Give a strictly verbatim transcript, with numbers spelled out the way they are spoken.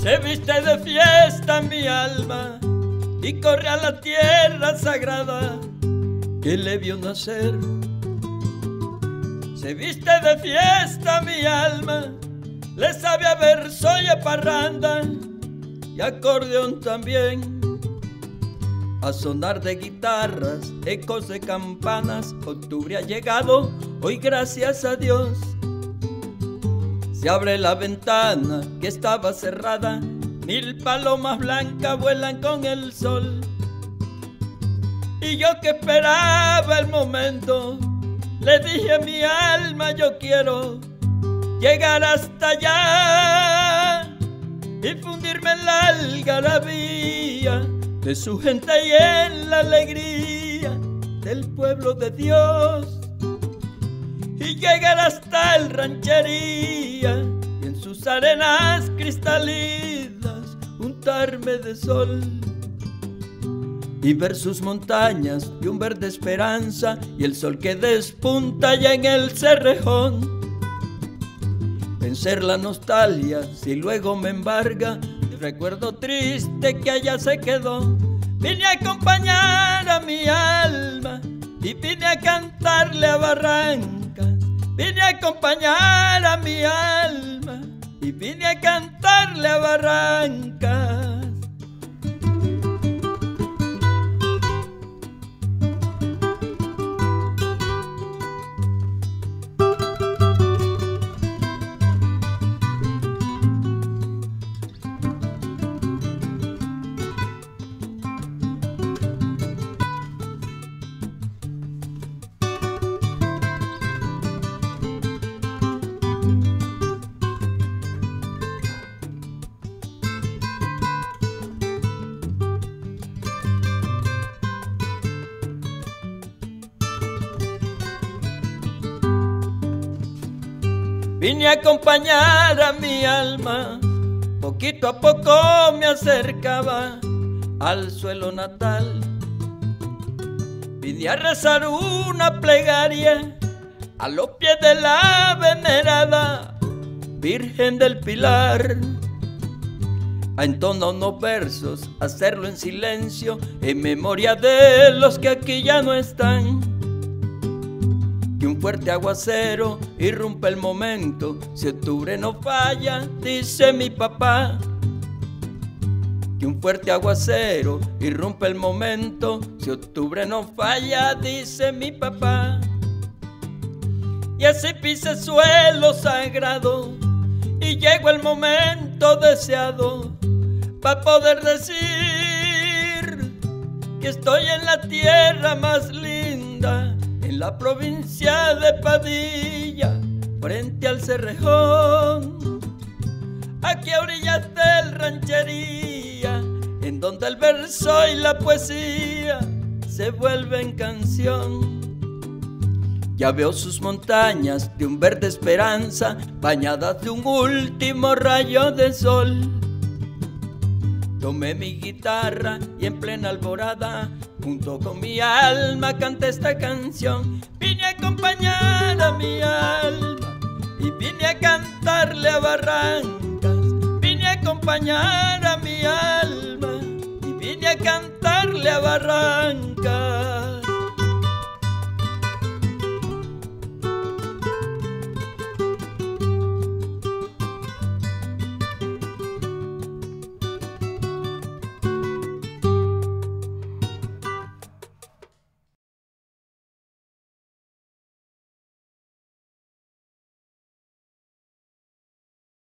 Se viste de fiesta mi alma y corre a la tierra sagrada que le vio nacer. Se viste de fiesta mi alma, le sabe a verso y a parranda y acordeón también. A sonar de guitarras, ecos de campanas, octubre ha llegado, hoy gracias a Dios. Se abre la ventana que estaba cerrada, mil palomas blancas vuelan con el sol. Y yo que esperaba el momento, le dije a mi alma yo quiero llegar hasta allá y fundirme en la algarabía de su gente y en la alegría del pueblo de Dios, y llegar hasta el ranchería y en sus arenas cristalinas untarme de sol y ver sus montañas de un verde esperanza y el sol que despunta ya en el cerrejón. Vencer la nostalgia si luego me embarga el recuerdo triste que allá se quedó. Vine a acompañar a mi alma y vine a cantarle a Barrancas. Vine a acompañar a mi alma y vine a cantarle a Barrancas. Vine a acompañar a mi alma, poquito a poco me acercaba al suelo natal. Vine a rezar una plegaria a los pies de la venerada Virgen del Pilar. A entonar unos versos, hacerlo en silencio, en memoria de los que aquí ya no están. Que un fuerte aguacero irrumpe el momento, si octubre no falla, dice mi papá. Que un fuerte aguacero irrumpe el momento, si octubre no falla, dice mi papá. Y así pise suelo sagrado y llegó el momento deseado para poder decir que estoy en la tierra más linda, en la provincia de Padilla, frente al Cerrejón, aquí a orillas del ranchería, en donde el verso y la poesía se vuelven canción. Ya veo sus montañas de un verde esperanza, bañadas de un último rayo de sol. Tomé mi guitarra y en plena alborada, junto con mi alma canté esta canción. Vine a acompañar a mi alma y vine a cantarle a Barrancas. Vine a acompañar a mi alma y vine a cantarle a Barrancas.